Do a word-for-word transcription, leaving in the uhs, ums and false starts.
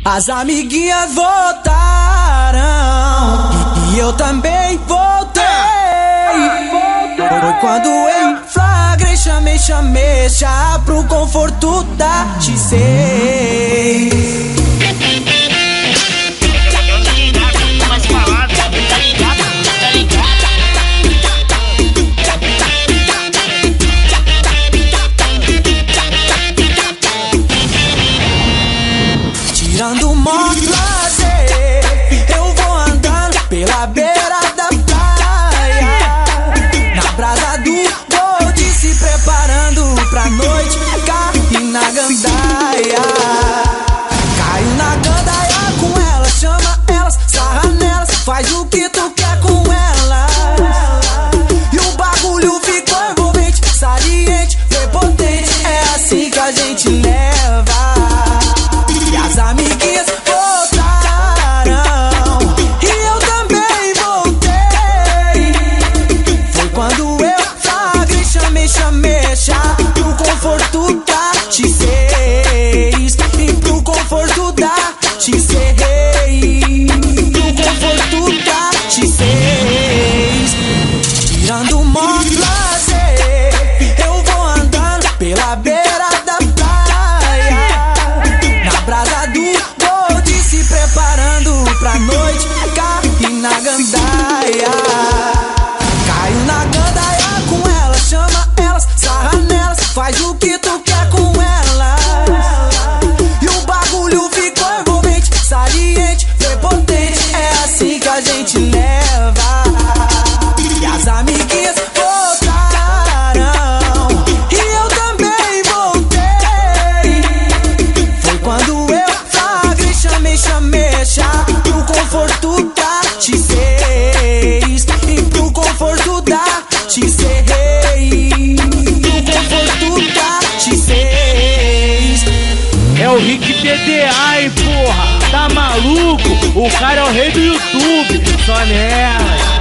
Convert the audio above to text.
As amiguinhas voltaram e, e eu também voltei. Foi quando eu flagrei, chamei, chamei já pro conforto da T seis. Tirando moto lazer, eu vou andando pela beira da praia, na brasa do bonde, se preparando pra noite, cair na gandaia. Caio na gandaia com elas, chama elas, sarra nelas, faz o que tu quer com elas. E o bagulho ficou envolvente, saliente, prepotente, é assim que a gente leva. As amiguinhas voltaram e eu também voltei. Foi quando eu flagrei, chamei, chamei já pro conforto da T seis. E pro conforto da T seis, pro conforto da T seis. Tirando moto lazer, eu vou andando pela beira da brasa do bonde, se preparando pra noite, cair na gandaia. Caio na gandaia com elas, chama elas, sarra nelas, faz o que tu quer com elas. E o bagulho ficou envolvente, saliente, prepotente, é assim que a gente leva. E as amiguinhas voltaram e eu também voltei. Foi quando eu chamei, chamei já pro conforto da T seis. E pro conforto da T seis, pro conforto da T seis. É o Rick P D A, hein, porra, tá maluco? O cara é o rei do YouTube, só nela.